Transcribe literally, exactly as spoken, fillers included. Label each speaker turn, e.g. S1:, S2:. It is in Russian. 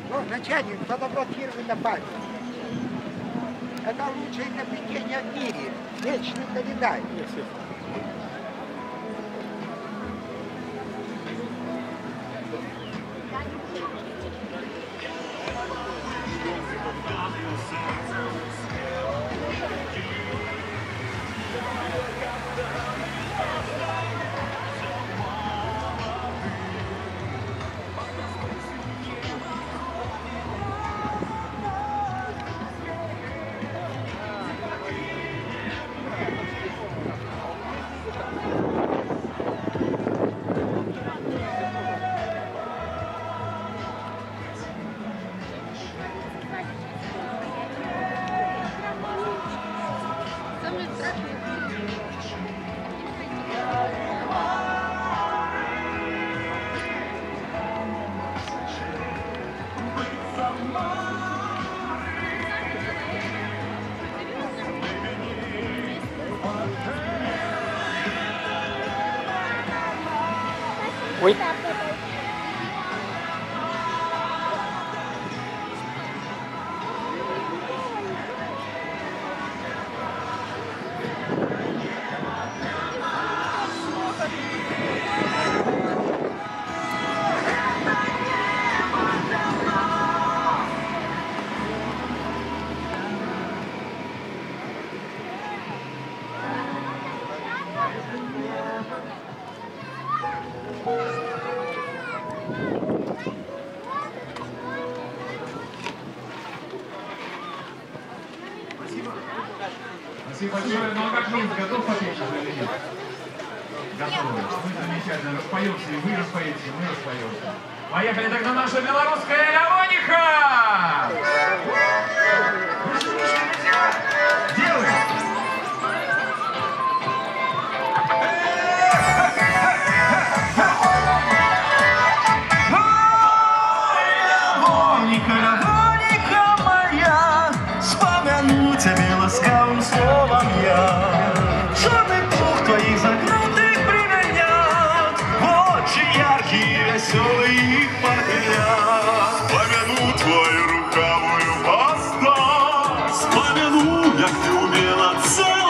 S1: Ну, начальник фотографировали на память. Это лучшее изобретение в мире. Вечный календарь.
S2: Ой.
S3: Спасибо большое. Ну а как Минск готов попеть уже или нет? Готовы. Мы замечательно распоемся, и вы распоете, и мы распоемся. Поехали тогда наша белорусская Леониха! Делаем!
S4: Ласкавым словом я черный пух твоих закрытых применят, очень яркие, веселые их похилят. Вспомяну твою рукавую постать, вспомяну, як ты умела целовать.